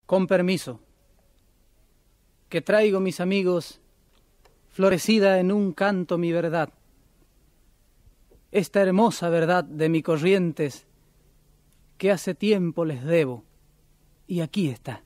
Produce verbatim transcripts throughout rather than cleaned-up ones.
Con permiso, que traigo, mis amigos, florecida en un canto mi verdad, esta hermosa verdad de mi Corrientes que hace tiempo les debo, y aquí está.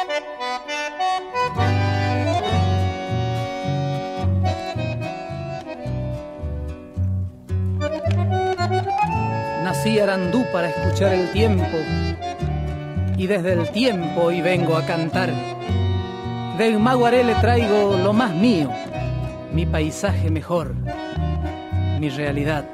Nací Arandú para escuchar el tiempo, y desde el tiempo hoy vengo a cantar. Del Maguaré le traigo lo más mío, mi paisaje mejor, mi realidad.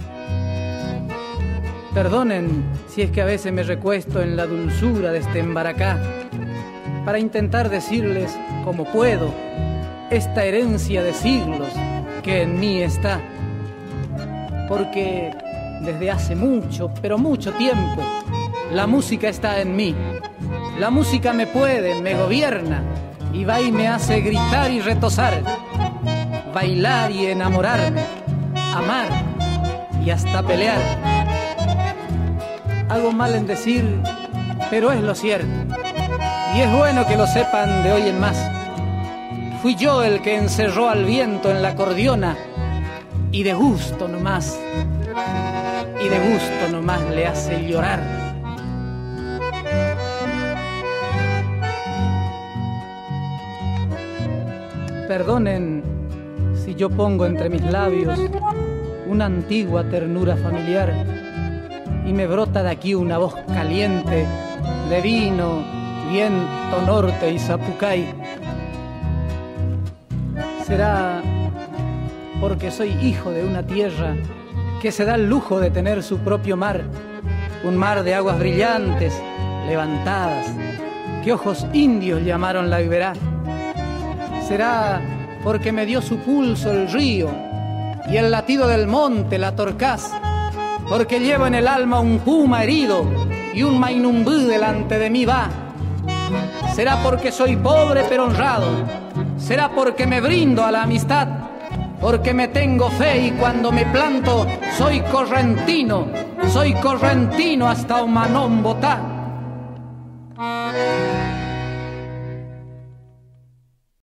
Perdonen si es que a veces me recuesto en la dulzura de este Embaracá para intentar decirles como puedo esta herencia de siglos que en mí está. Porque desde hace mucho, pero mucho tiempo, la música está en mí. La música me puede, me gobierna y va y me hace gritar y retozar, bailar y enamorarme, amar y hasta pelear. Hago mal en decir, pero es lo cierto, y es bueno que lo sepan de hoy en más. Fui yo el que encerró al viento en la acordeona, y de gusto nomás, y de gusto nomás le hace llorar. Perdonen si yo pongo entre mis labios una antigua ternura familiar y me brota de aquí una voz caliente de vino, viento, norte y zapucay. Será porque soy hijo de una tierra que se da el lujo de tener su propio mar, un mar de aguas brillantes, levantadas, que ojos indios llamaron la Iberá. Será porque me dio su pulso el río y el latido del monte la torcaz, porque llevo en el alma un puma herido y un mainumbú delante de mí va. Será porque soy pobre pero honrado, será porque me brindo a la amistad, porque me tengo fe y cuando me planto soy correntino, soy correntino hasta Omanón Botá.